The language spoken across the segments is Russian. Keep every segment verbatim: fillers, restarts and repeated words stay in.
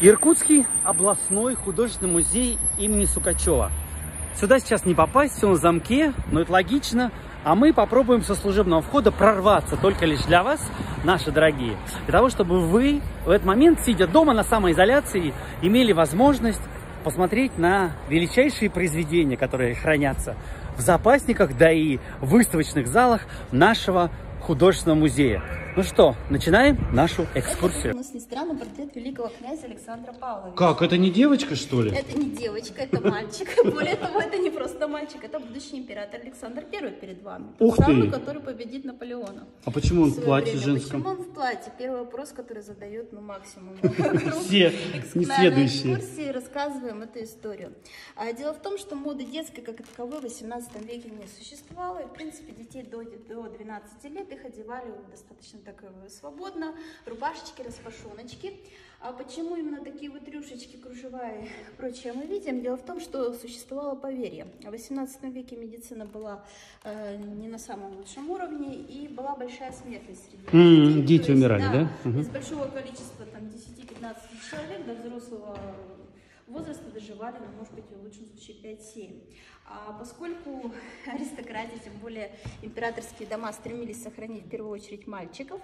Иркутский областной художественный музей имени Сукачева. Сюда сейчас не попасть, все на замке, но это логично. А мы попробуем со служебного входа прорваться только лишь для вас, наши дорогие. Для того, чтобы вы в этот момент, сидя дома на самоизоляции, имели возможность посмотреть на величайшие произведения, которые хранятся в запасниках, да и в выставочных залах нашего художественного музея. Ну что, начинаем нашу экскурсию. У нас не странно портрет великого князя Александра Павловича. Как, это не девочка, что ли? Это не девочка, это мальчик. Более того, это не просто мальчик, это будущий император Александр Первый перед вами. Ух Тот самый, ты! который победит Наполеона. А почему он в свое платье время. женском? Почему он в платье? Первый вопрос, который задает, ну, максимум. Все несведущие. На экскурсии рассказываем эту историю. Дело в том, что моды детской, как таковой, в восемнадцатом веке не существовало. И, в принципе, детей до двенадцати лет их одевали достаточно так свободно, рубашечки, распашоночки. А почему именно такие вот рюшечки, кружева и прочее мы видим? Дело в том, что существовало поверье. В восемнадцатом веке медицина была э, не на самом лучшем уровне, и была большая смертность среди Mm, детей. дети есть, умирали, да? да? Uh-huh. Из большого количества, там, десяти-пятнадцати человек до взрослого возраста доживали, ну, может быть, в лучшем случае пять-семь. А поскольку аристократия, тем более императорские дома, стремились сохранить в первую очередь мальчиков,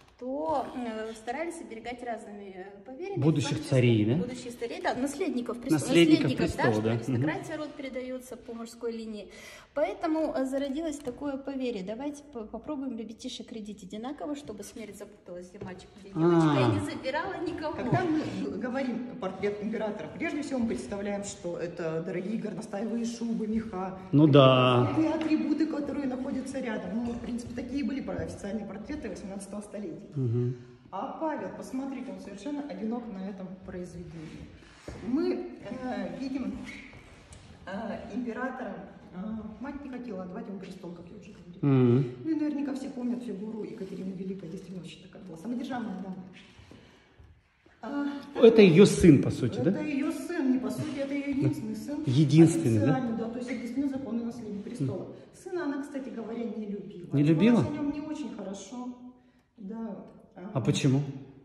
то э, старались оберегать разными поверьями. Будущих царей, да? Будущих царей, да, наследников, престол, наследников, наследников престола, да, что да. аристократия род передается по мужской линии. Поэтому зародилось такое поверье. Давайте попробуем ребятишек рядить одинаково, чтобы смерть запуталась, где мальчик, где девочка, и не забирала никого. Когда мы говорим портрет императора, прежде всего мы представляем, что это дорогие горностаевые шубы, меха. Ну да. И атрибуты, которые находятся рядом. Ну, в принципе, такие были официальные портреты восемнадцатого столетия. Угу. А Павел, посмотрите, он совершенно одинок на этом произведении. Мы э, видим э, императора. Э, мать не хотела отдавать ему престол, как я уже говорила. Mm. Ну и наверняка все помнят фигуру Екатерины Великой, действительно очень такая была самодержавная дама. А, Это ее сын, по сути, это да? Это ее сын, не по сути, это ее единственный сын. Единственный, да? да? То есть это действительно законный наследник престола. Сына она, кстати говоря, не любила. Не любила? О нем не очень хорошо. Да. А почему?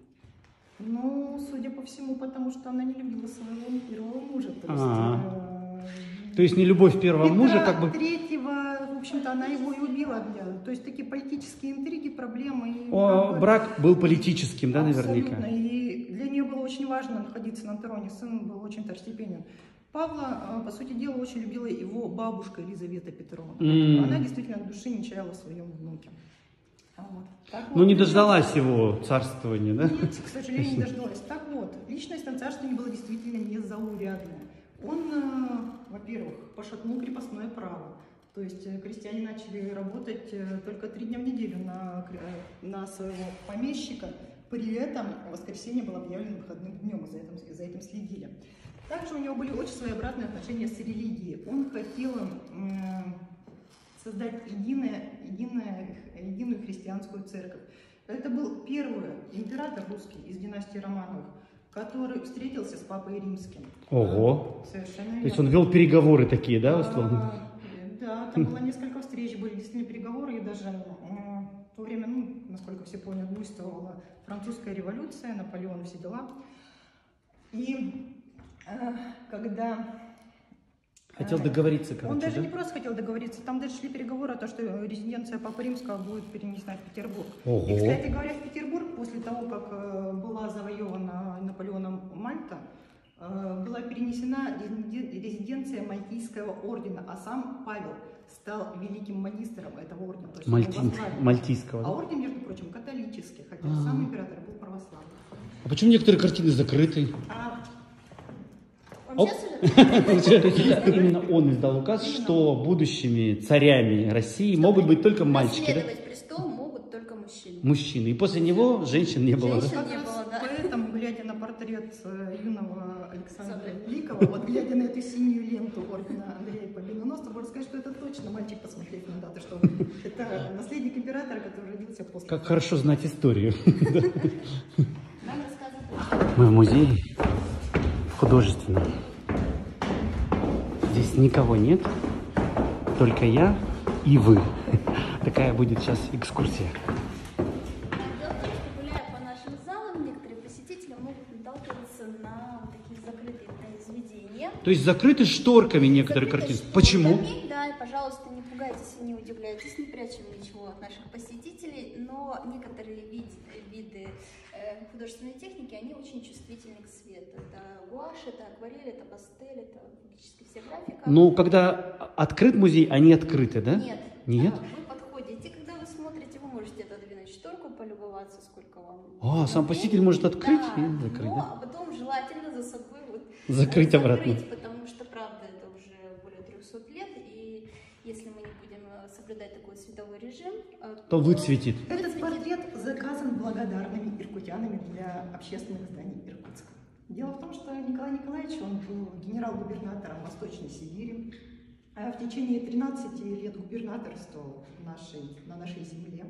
Ну, судя по всему, потому что она не любила своего первого мужа. То есть, А-а-а. э, То есть не любовь первого Петра мужа, как бы... Третьего, в общем-то, она его и убила. То есть такие политические интриги, проблемы. И, О, как бы, брак был политическим, да, наверняка? Абсолютно. И для нее было очень важно находиться на троне. Сын был очень второстепенен. Павла, по сути дела, очень любила его бабушка Елизавета Петровна. Mm. Она действительно в душе не чаяла в своем внуке. Вот. Ну, не дождалась его царствования, да? Нет, к сожалению, не дождалась. Так вот, личность на царстве была действительно незаурядная. Он, э, во-первых, пошатнул крепостное право. То есть э, крестьяне начали работать э, только три дня в неделю на, э, на своего помещика. При этом воскресенье было объявлено выходным днем, и за этим, за этим следили. Также у него были очень своеобразные отношения с религией. Он хотел э, создать единое, единое, единую христианскую церковь. Это был первый император русский из династии Романовых, который встретился с папой римским. Ого! Совершенно верно. То есть он вел переговоры такие, да, условно? А, да, там было несколько встреч, были действительно переговоры, и даже а, в то время, ну, насколько все помнят, буйствовала французская революция, Наполеон, все дела. И а, когда... Хотел договориться, короче, Он даже да? не просто хотел договориться, там даже шли переговоры о том, что резиденция Папы Римского будет перенесена в Петербург. Ого. И, кстати говоря, в Петербург после того, как э, была завоевана Наполеоном Мальта, э, была перенесена резиденция Мальтийского ордена, а сам Павел стал великим магистром этого ордена. То есть Мальти... он Мальтийского, а да? орден, между прочим, католический, хотя А-а-а. сам император был православный. А почему некоторые картины закрыты? А, Вам Оп. сейчас уже? Именно он издал указ, что будущими царями России могут быть только мальчики, да? Наследовать престол могут только мужчины. Мужчины. И после него женщин не было, да? Женщин Как не раз было, да. Поэтому, глядя на портрет э, юного Александра Великого, вот глядя на эту синюю ленту ордена Андрея Победоносца, можно сказать, что это точно мальчик посмотреть надо, то, что это наследник императора, который родился после. Как хорошо знать историю. Нам рассказывают. Мы в музее художественном. Здесь никого нет, только я и вы. Такая будет сейчас экскурсия. Дело в том, что, гуляя по нашим залам, некоторые посетители могут наталкиваться на на вот такие закрытые произведения. То есть закрыты шторками некоторые Закрыты картины. Почему? шторками, да, и, пожалуйста, не пугайтесь и не удивляйтесь, не прячем ничего от наших посетителей, но некоторые вид, виды э, художественной техники, они очень чувствительны к свету. Это гуашь, это акварель, это пастель, это практически вся графика. Но когда открыт музей, они открыты, да? Нет. Нет? Да, вы подходите, когда вы смотрите, вы можете отодвинуть шторку, полюбоваться, сколько вам... А, сам посетитель может открыть да, и закрыть, но, да? а потом желательно за собой вот Закрыть обратно. потому что, правда, это уже более трёхсот лет, и если мы не будем соблюдать такой световой режим, То выцветит. Этот портрет заказан благодарными иркутянами для общественных зданий Иркутска. Дело в том, что Николай Николаевич, он был генерал-губернатором Восточной Сибири, а в течение тринадцати лет губернаторствовал нашей, на нашей земле.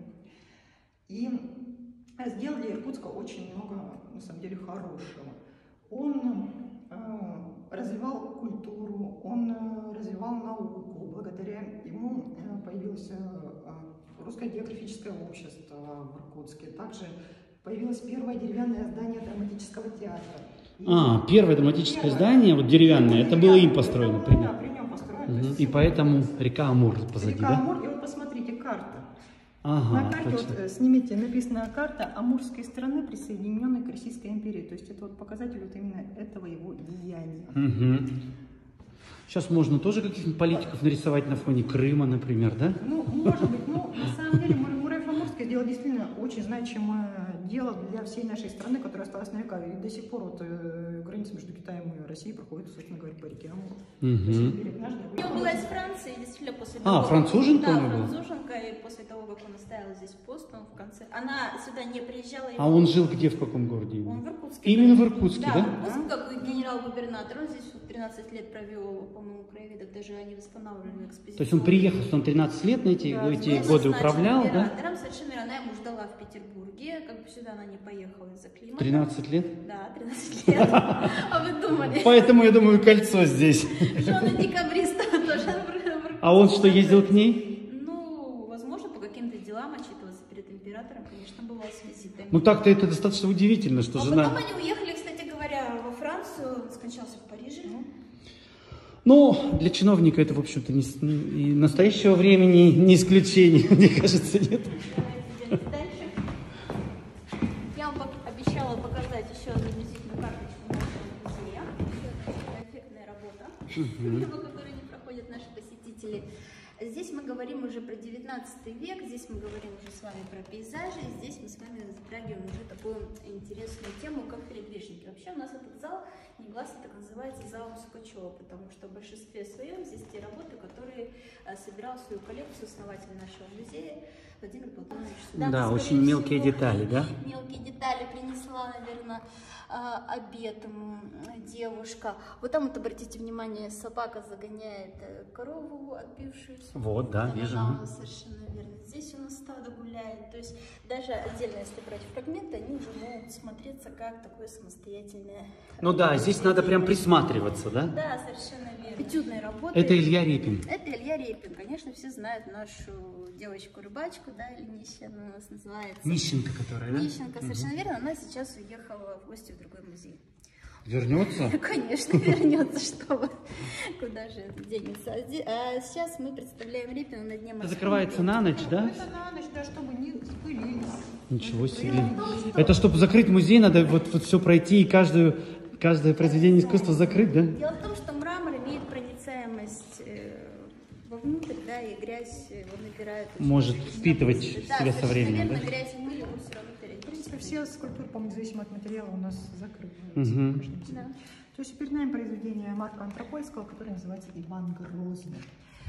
И сделал для Иркутска очень много, на самом деле, хорошего. Он э, развивал культуру, он э, развивал науку. Благодаря ему э, появилось э, Русское географическое общество в Иркутске. Также появилось первое деревянное здание драматического театра. И А, первое драматическое первое, здание, вот деревянное, это было им построено, это, примерно. Да, при нем построено. Угу. То есть И поэтому река Амур позади, река да? Амур, и вот посмотрите, карта. Ага, На карте, точно. вот, снимите, написана карта Амурской страны, присоединенной к Российской империи. То есть это вот показатель вот именно этого его деяния. Угу. Сейчас можно тоже каких-нибудь политиков нарисовать на фоне Крыма, например, да? Ну, может быть, но на самом деле Муравьев Амурский сделал действительно очень значимое дело для всей нашей страны, которая осталась на века. И до сих пор вот э, граница между Китаем и Россией проходит, собственно говоря, по реке Амур. Угу. То есть берег наш, другой. Я была из Франции, действительно, после А, того, француженка да, у него была? француженка, и после того, как он оставил здесь пост, он в конце... Она сюда не приезжала. А он жил где, в каком городе? Он в Иркутске. Именно в Иркутске, да? да? Да, в Иркутске, как генерал-губернатор. Он здесь тринадцать лет провел, по-моему, краеведов, даже они восстанавливали экспозицию. То есть он приехал, что он тринадцать лет на эти, Да, эти здесь годы начал управлял, да? императором. Совершенно верно. Она ему ждала в Петербурге, как бы сюда она не поехала из-за климата. тринадцать лет? Да, тринадцать лет. А вы думали? Поэтому, я думаю, кольцо здесь. Жены декабриста тоже. А он что, ездил к ней? Ну, возможно, по каким-то делам отчитываться перед императором, конечно, бывал с визитами. Ну так-то это достаточно удивительно, что А жена... потом они уехали, кстати говоря, во Францию, он скончался в Париже. Ну, для чиновника это, в общем-то, не, с- и настоящего времени не исключение, мне кажется, нет. Давайте идем дальше. Я вам пок- обещала показать еще одну визитную карточку нашего музея. Это эффектная работа, по которой не проходят наши посетители. Здесь мы говорим уже про девятнадцатый век, здесь мы говорим уже с вами про пейзажи, и здесь мы с вами затрагиваем уже такую интересную тему, как передвижники. Вообще у нас этот зал негласно так называется залом Сукачева, потому что в большинстве своем здесь те работы, которые а, собирал в свою коллекцию основатель нашего музея Владимир Платонович Судак. Да, Скорее очень мелкие всего, детали, да? Мелкие детали принесла, наверное, а, обед ему девушка. Вот там, вот обратите внимание, собака загоняет э, корову, отбившуюся. Вот, да, вижу. Да, совершенно верно. Здесь у нас стадо гуляет. То есть даже отдельно, если брать фрагменты, они уже могут смотреться как такое самостоятельное. Ну да, здесь надо прям присматриваться, да? Да, совершенно верно. Этюдная работа. Это Илья Репин. Это Илья Репин. Конечно, все знают нашу девочку-рыбачку, да, или Нищенко она у нас называется. Нищенко, которая, да? Нищенко, совершенно верно. Она сейчас уехала в гости в другой музей. Вернется? Конечно, вернется, что вы. Куда же это денется? А зе- а сейчас мы представляем Репина на дне морской. Закрывается на ночь, да? Это на ночь, да, чтобы не спылились. Ничего себе. Это чтобы закрыть музей, надо вот, вот все пройти и каждую, каждое произведение искусства закрыть, да? Дело в том, что мрамор имеет проницаемость э, вовнутрь, да, и грязь его набирает. очень Может сильно впитывать быстро. в Да, себя со совершенно временем, верно, да? грязь и мыль его все равно В принципе, периодически. все скульптуры, по-моему, независимо от материала, у нас закрыты. Мгм. Да. То есть перед нами произведение Марка Антропольского, которое называется «Иван Грозный».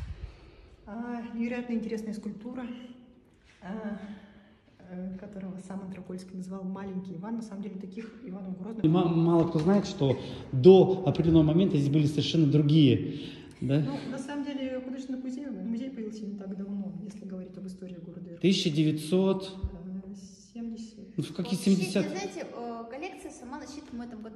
А, невероятно интересная скульптура, а, э, которого сам Антропольский называл «Маленький Иван». На самом деле таких Иванов Грозных... И ма- мало кто знает, что до определенного момента здесь были совершенно другие, да? Ну, на самом деле, художественный музей, музей появился не так давно, если говорить об истории города Иркутска. тысяча девятьсот... семьдесят. Ну, в какие Вообще, семидесятые? знаете, э, коллекция сама насчитывает, мы в этом году будем праздновать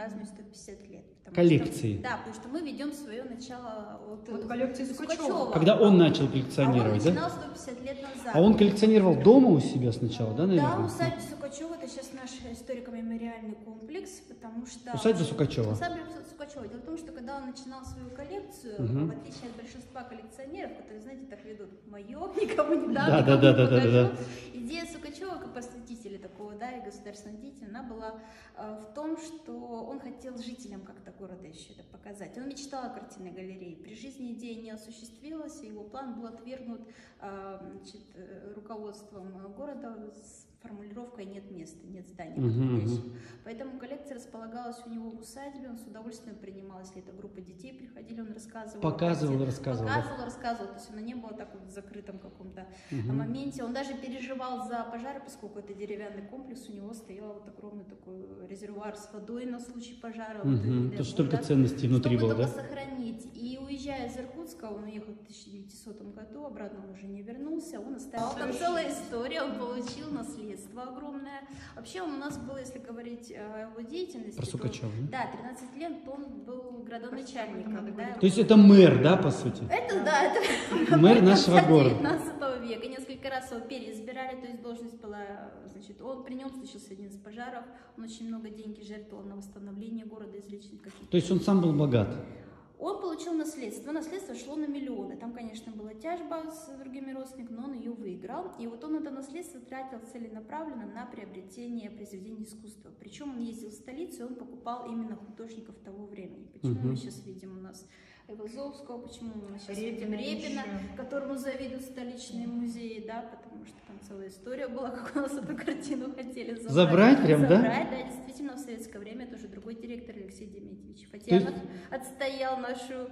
празднует сто пятьдесят лет. Коллекции. Что, да, потому что мы ведем свое начало от, от коллекции Сукачева. Когда он начал коллекционировать, а он да? начинал сто пятьдесят лет назад. А он коллекционировал дома у себя сначала, да, наверное? Да, усадьба Сукачева, это сейчас наш историко-мемориальный комплекс, потому что... Усадьба Сукачева. Усадьба Сукачева. Дело в том, что когда он начинал свою коллекцию, угу. в отличие от большинства коллекционеров, которые, знаете, так ведут, мое, никому не дам, да, никому да, не да, покажу. Да, да, да. Идея Сукачева, как просветителя такого, да, и государственного деятеля, она была э, в том, что он хотел жителям как-то города еще это показать. Он мечтал о картинной галерее. При жизни идея не осуществилась, и его план был отвергнут э, значит, руководством города с формулировкой «нет места, нет здания подходящего». Uh-huh. Поэтому коллекция располагалась у него в усадьбе, он с удовольствием принимал, если это группа детей приходили, он рассказывал. Показывал, рассказывал. Показывал, рассказывал, то есть она не была так вот в закрытом каком-то uh-huh. моменте. Он даже переживал за пожары, поскольку это деревянный комплекс, у него стоял вот огромный такой резервуар с водой на случай пожара. Uh-huh. Вот, то столько ценностей внутри было, да? Сохранить. И уезжая из Иркутска, он уехал в тысяча девятисотом году, обратно он уже не вернулся, он оставил там целая история, он получил наследство огромное. Вообще он у нас был, если говорить о его деятельности, про Сукачева, то, да, тринадцать лет он был градоначальником. Да, то есть это мэр, да, по сути? Это, да, это мэр нашего города. девятнадцатого века. Несколько раз его переизбирали, то есть должность была, значит, он при нем случился один из пожаров, он очень много денег жертвовал на восстановление города из личных каких-то. То есть он сам был богат? Он получил наследство. Наследство шло на миллионы. Там, конечно, была тяжба с другими родственниками, но он ее выиграл. И вот он это наследство тратил целенаправленно на приобретение произведений искусства. Причем он ездил в столицу, и он покупал именно художников того времени. Почему uh-huh. мы сейчас видим у нас Айвазовского, почему мы сейчас Репина, видим Репина, еще. Которому завидуют столичные музеи, да, потому что там целая история была, как у нас эту картину хотели забрать. Забрать прям, забрать, да? Да, действительно, в советское время тоже другой директор Алексей Дементьевич Фатьянов есть... отстоял нашу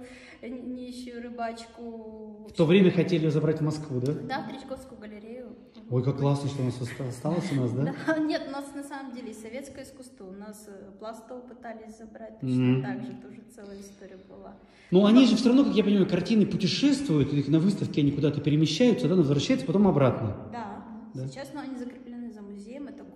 нищую рыбачку. В то время хотели забрать в Москву, да? Да, в Третьяковскую галерею. Ой, как классно, что у нас осталось у нас, да? Да, нет, у нас на самом деле и советское искусство, у нас Пластов пытались забрать, точно mm-hmm. так же, тоже целая история была. Но они же все равно, как я понимаю, картины путешествуют, их на выставке они куда-то перемещаются, да, возвращаются, потом обратно. Да, да. Сейчас ну, они закреплены за музеем, это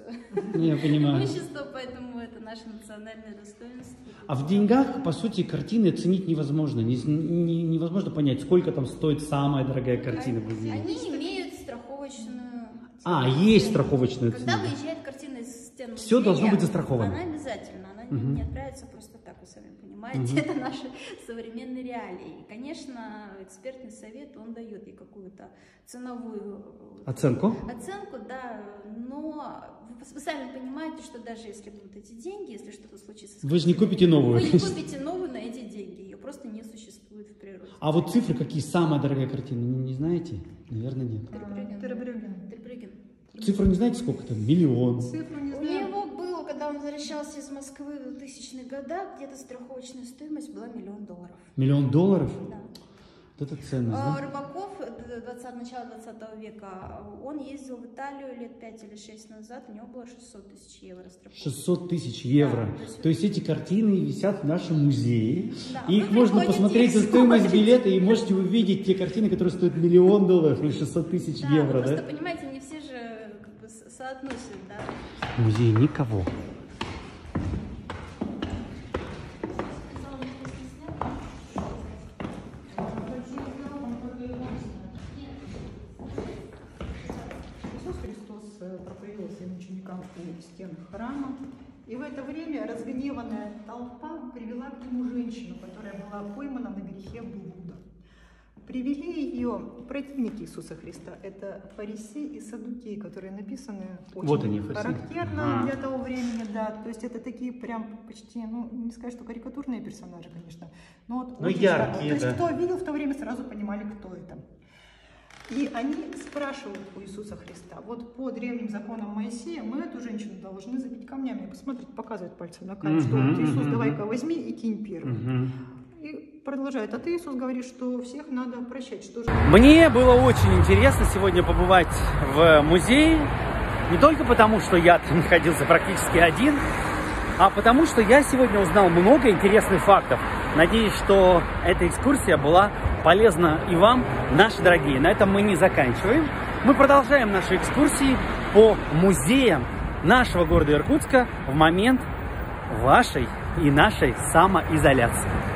госимущество, поэтому это наше национальное достоинство. А в деньгах, по сути, картины оценить невозможно, не, не, невозможно понять, сколько там стоит самая дорогая картина. Они имеют страховочную... А, есть страховочная цена. Когда цена. выезжает картина из стен музея, все должно быть застраховано. Она обязательно, она угу. не отправится просто так, вы сами понимаете, угу. это наши современные реалии. И, конечно, экспертный совет, он дает ей какую-то ценовую оценку. Оценку, да, но вы сами понимаете, что даже если будут эти деньги, если что-то случится... Вы же не купите новую. Вы не купите новую на эти деньги, ее просто не существует в природе. А вот цифры какие, самая дорогая картина, не, не знаете? Наверное, нет. Тербрюген. Цифру не знаете, сколько там? Миллион. Цифру не знаю. У него было, когда он возвращался из Москвы в двухтысячных годах, где-то страховочная стоимость была миллион долларов. Миллион долларов? Да. Вот это ценность, да? Рыбаков, двадцатого, начала двадцатого века, он ездил в Италию лет пять или шесть назад, у него было шестьсот тысяч евро страховка. шестьсот тысяч евро. Да, то, есть... то есть эти картины висят в нашем музее, да, и их можно посмотреть за стоимость билета, и можете увидеть те картины, которые стоят миллион долларов или шестьсот тысяч да, евро. Просто, да? понимаете, не все же как бы соотносят, да? В музее никого. У стен храма. И в это время разгневанная толпа привела к нему женщину, которая была поймана на грехе блуда. Привели ее противники Иисуса Христа. Это фарисеи и саддукеи, которые написаны очень вот они, характерно а. для того времени. Да. То есть это такие прям почти, ну не сказать, что карикатурные персонажи, конечно, но, вот но яркие. То есть кто видел в то время, сразу понимали, кто это. И они спрашивают у Иисуса Христа, вот по древним законам Моисея мы эту женщину должны забить камнями. Посмотрите, показывает пальцем на камень, что вот, Иисус, давай-ка возьми и кинь первым. Uh-huh. И продолжает, а ты, Иисус, говоришь, что всех надо прощать. Что же... Мне было очень интересно сегодня побывать в музее, не только потому, что я там находился практически один, а потому что я сегодня узнал много интересных фактов. Надеюсь, что эта экскурсия была полезна и вам, наши дорогие. На этом мы не заканчиваем. Мы продолжаем наши экскурсии по музеям нашего города Иркутска в момент вашей и нашей самоизоляции.